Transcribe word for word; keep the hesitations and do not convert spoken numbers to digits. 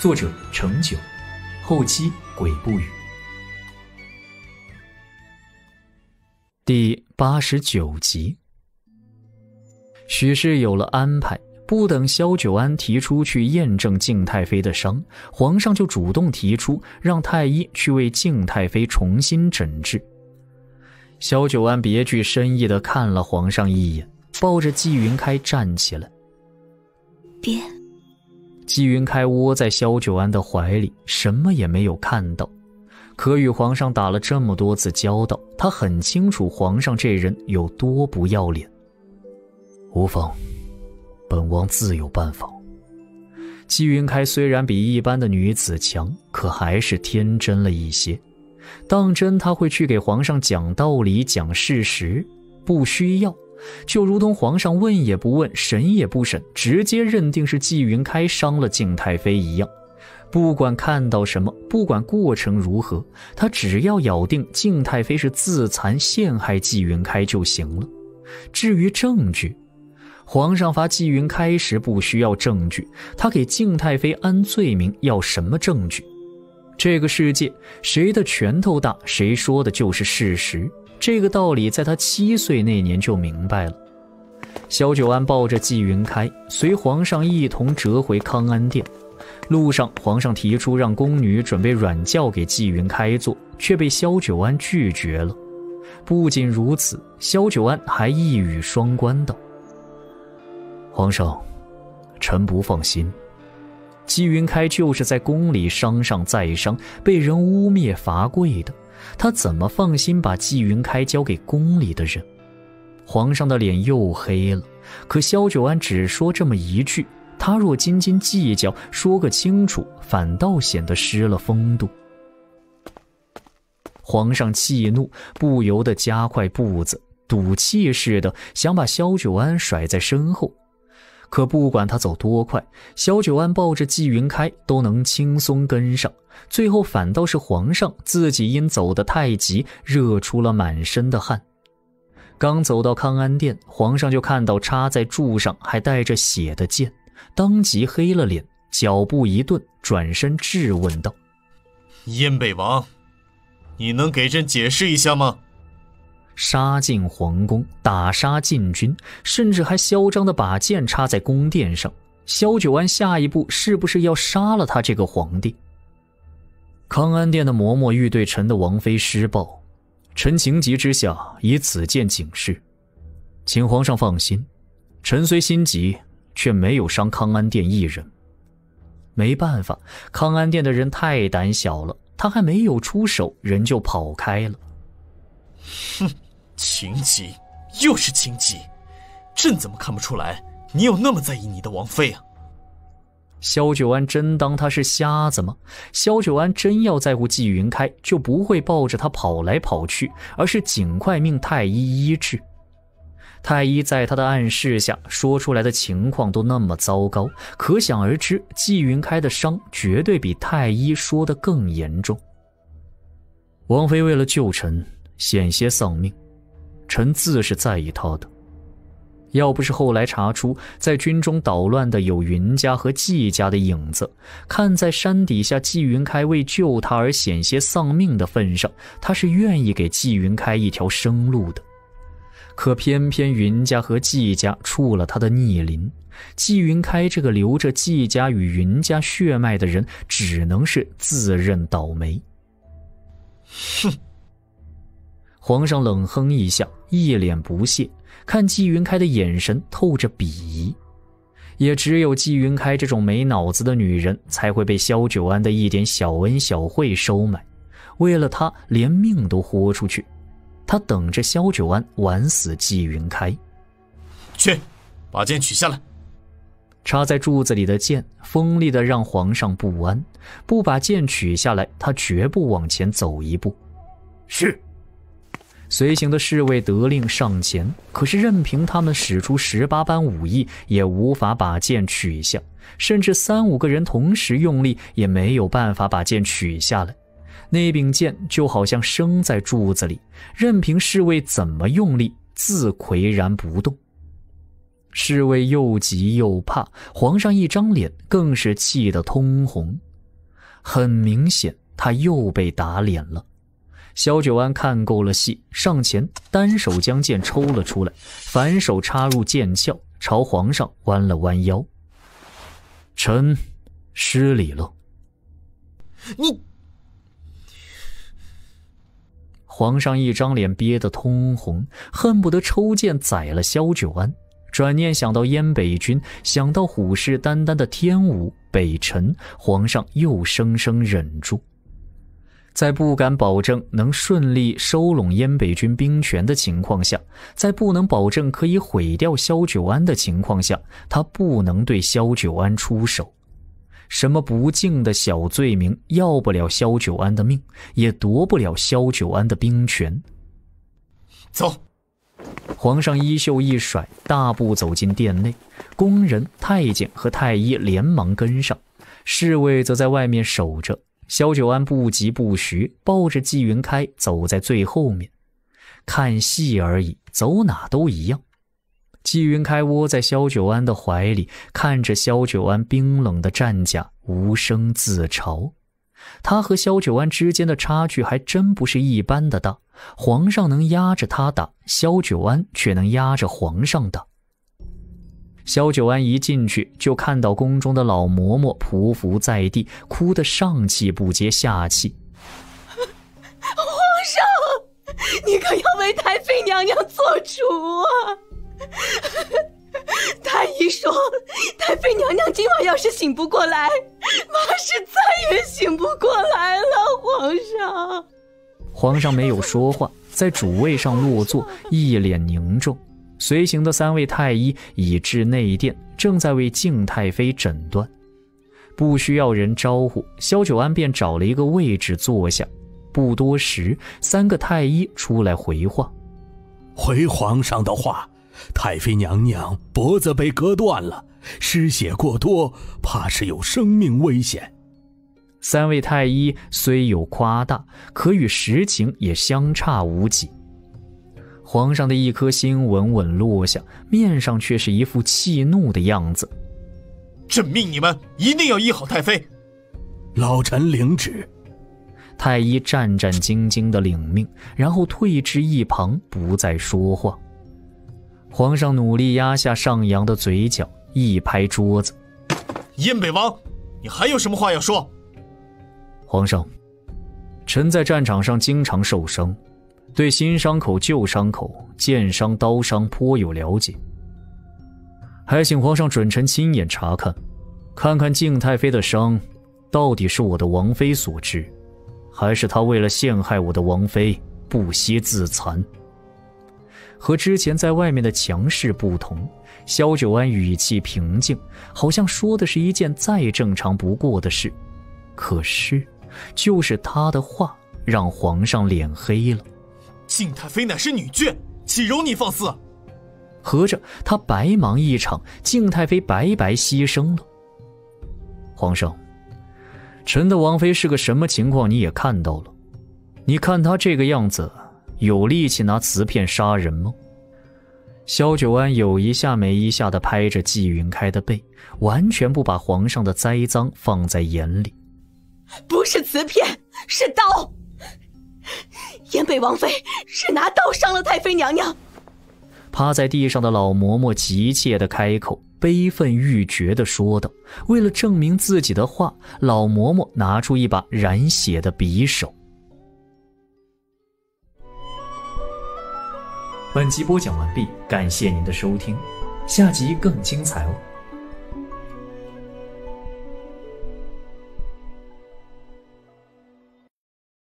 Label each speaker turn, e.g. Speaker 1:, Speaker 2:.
Speaker 1: 作者程九，后期鬼不语。第八十九集。许是有了安排，不等萧九安提出去验证静太妃的伤，皇上就主动提出让太医去为静太妃重新诊治。萧九安别具深意地看了皇上一眼，抱着纪云开站起来。
Speaker 2: 别。
Speaker 1: 纪云开窝在萧九安的怀里，什么也没有看到。可与皇上打了这么多次交道，他很清楚皇上这人有多不要脸。无妨，本王自有办法。纪云开虽然比一般的女子强，可还是天真了一些。当真他会去给皇上讲道理讲事实？不需要，就如同皇上问也不问审也不审，直接认定是纪云开伤了静太妃一样。不管看到什么，不管过程如何，他只要咬定静太妃是自残陷害纪云开就行了。至于证据，皇上罚纪云开时不需要证据，他给静太妃安罪名要什么证据？这个世界谁的拳头大，谁说的就是事实，这个道理在他七岁那年就明白了。萧九安抱着纪云开，随皇上一同折回康安殿。路上，皇上提出让宫女准备软轿给纪云开坐，却被萧九安拒绝了。不仅如此，萧九安还一语双关道：皇上，臣不放心。纪云开就是在宫里伤上再伤，被人污蔑罚跪的，他怎么放心把纪云开交给宫里的人？皇上的脸又黑了，可萧九安只说这么一句，他若斤斤计较，说个清楚，反倒显得失了风度。皇上气怒，不由得加快步子，赌气似的想把萧九安甩在身后。可不管他走多快，萧九安抱着纪云开都能轻松跟上，最后反倒是皇上自己因走得太急，热出了满身的汗。刚走到康安殿，皇上就看到插在柱上还带着血的剑，当即黑了脸，脚步一顿，转身质问道：
Speaker 3: 燕北王，你能给朕解释一下吗？
Speaker 1: 杀进皇宫，打杀禁军，甚至还嚣张地把剑插在宫殿上。萧九安下一步是不是要杀了他这个皇帝？康安殿的嬷嬷欲对臣的王妃施暴，臣情急之下以此剑警示，请皇上放心，臣虽心急，却没有伤康安殿一人。没办法，康安殿的人太胆小了，他还没有出手，人就跑开了。
Speaker 3: 哼，情急，又是情急，朕怎么看不出来你有那么在意你的王妃啊？
Speaker 1: 萧九安真当他是瞎子吗？萧九安真要在乎纪云开，就不会抱着他跑来跑去，而是尽快命太医医治。太医在他的暗示下说出来的情况都那么糟糕，可想而知，纪云开的伤绝对比太医说的更严重。王妃为了救臣，险些丧命，臣自是在意他的。要不是后来查出在军中捣乱的有云家和纪家的影子，看在山底下纪云开为救他而险些丧命的份上，他是愿意给纪云开一条生路的。可偏偏云家和纪家触了他的逆鳞，纪云开这个流着纪家与云家血脉的人，只能是自认倒霉。
Speaker 3: 哼！
Speaker 1: 皇上冷哼一下，一脸不屑，看纪云开的眼神透着鄙夷。也只有纪云开这种没脑子的女人，才会被萧九安的一点小恩小惠收买，为了他连命都豁出去。他等着萧九安玩死纪云开。
Speaker 3: 去，把剑取下来。
Speaker 1: 插在柱子里的剑锋利的让皇上不安，不把剑取下来，他绝不往前走一步。
Speaker 3: 是。
Speaker 1: 随行的侍卫得令上前，可是任凭他们使出十八般武艺，也无法把剑取下，甚至三五个人同时用力，也没有办法把剑取下来。那柄剑就好像生在柱子里，任凭侍卫怎么用力，自岿然不动。侍卫又急又怕，皇上一张脸更是气得通红。 很明显他又被打脸了。萧九安看够了戏，上前单手将剑抽了出来，反手插入剑鞘，朝皇上弯了弯腰。臣失礼了。
Speaker 3: 你……
Speaker 1: 皇上一张脸憋得通红，恨不得抽剑宰了萧九安。转念想到燕北军，想到虎视眈眈的天武、北辰，皇上又生生忍住。在不敢保证能顺利收拢燕北军兵权的情况下，在不能保证可以毁掉萧九安的情况下，他不能对萧九安出手。什么不敬的小罪名要不了萧九安的命，也夺不了萧九安的兵权。
Speaker 3: 走。
Speaker 1: 皇上衣袖一甩，大步走进殿内，宫人、太监和太医连忙跟上，侍卫则在外面守着。萧九安不疾不徐，抱着纪云开走在最后面。看戏而已，走哪都一样。纪云开窝在萧九安的怀里，看着萧九安冰冷的战甲，无声自嘲。他和萧九安之间的差距还真不是一般的大，皇上能压着他打，萧九安却能压着皇上打。萧九安一进去就看到宫中的老嬷嬷匍匐在地，哭得上气不接下气。
Speaker 2: 皇上，你可要为太妃娘娘做主啊！太医说，太妃娘娘今晚要是醒不过来，怕是再也醒不过来了。皇上，
Speaker 1: 皇上没有说话，在主位上落座，一脸凝重。随行的三位太医已至内殿，正在为敬太妃诊断。不需要人招呼，萧九安便找了一个位置坐下。不多时，三个太医出来回话：
Speaker 4: 回皇上的话，太妃娘娘脖子被割断了，失血过多，怕是有生命危险。
Speaker 1: 三位太医虽有夸大，可与实情也相差无几。皇上的一颗心稳稳落下，面上却是一副气怒的样子。
Speaker 3: 朕命你们一定要医好太妃。
Speaker 4: 老臣领旨。
Speaker 1: 太医战战兢兢地领命，然后退至一旁，不再说话。皇上努力压下上扬的嘴角，一拍桌子：
Speaker 3: 燕北王，你还有什么话要说？
Speaker 1: 皇上，臣在战场上经常受伤，对新伤口旧伤口剑伤刀伤颇有了解，还请皇上准臣亲眼查看，看看敬太妃的伤到底是我的王妃所致，还是她为了陷害我的王妃不惜自残。和之前在外面的强势不同，萧九安语气平静，好像说的是一件再正常不过的事。可是就是他的话让皇上脸黑了。
Speaker 3: 敬太妃乃是女眷，岂容你放肆？
Speaker 1: 合着他白忙一场，敬太妃白白牺牲了。皇上，臣的王妃是个什么情况你也看到了，你看她这个样子，有力气拿瓷片杀人吗？萧九安有一下没一下地拍着纪云开的背，完全不把皇上的栽赃放在眼里。
Speaker 2: 不是瓷片，是刀。燕北王妃是拿刀伤了太妃娘娘。
Speaker 1: 趴在地上的老嬷嬷急切地开口，悲愤欲绝地说道。为了证明自己的话，老嬷嬷拿出一把染血的匕首。本集播讲完毕，感谢您的收听，下集更精彩哦。